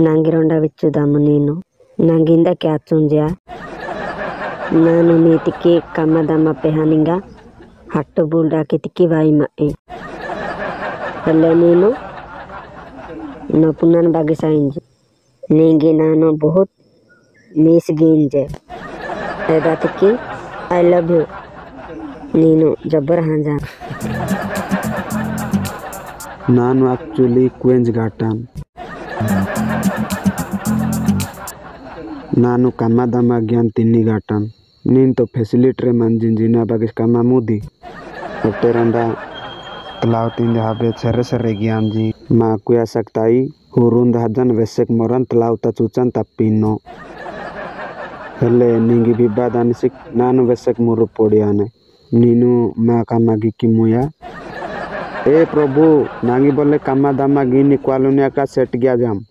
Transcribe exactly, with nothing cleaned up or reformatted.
ನಂಗಿರೊಂಡ ವಿಚ್ಚುದಮ್ಮ ನೀನು ನಂಗಿಂದ ಕ್ಯಾಚುಂಜ್ಯಾ ನಾನು ನೀತಿకి ಕಮ್ಮದಮ್ಮ ಪೆಹಾನಿಂಗ ಹಟ್ಟು ಬುಲ್ಡಾಕಿ ತಿಕ್ಕಿ ವಾಯಿ ಮೈ ಅಲ್ಲೇ ನೀನು ನಪುನನ್ ಬಾಗಿ ಸಾಯಿಂಜಿ ನೀಂಗಿ ನಾನು ಬಹುತ್ ಮೀಸ್ ಗೀಂಜೆ ಎದಾ ತಿಕ್ಕಿ ಐ ಲವ್ ಯು ನೀನು ಜಬ್ಬರ್ ಹಾಂಜಾ ನಾನು ಆಕ್ಚುಲಿ ಕ್ವೆಂಜ್ ಘಾಟನ್ ನಾನು ಕಮ್ಮದಮ್ಮ ಗ್ಯಾನ್ ತಿನ್ನಿ ಘಾಟನ್ ನೀನ್ तो फैसिलिटी मंजिन जीना बागिस कमा मुदी होटेरंडा तलाव तीन हाबे सरे सरे ज्ञान जी मा कुया सकताई हुरुंद हजन वेसेक मोरन तलाव ता चुचन तपिनो हेले निंगी बिबादानि सिक नानु वेसेक मुरु पोडियाने नीनु मा कामागी किमुया ए प्रभु नांगी बोले कमा दामा गिनी क्वालुनिया का सेट गया जाम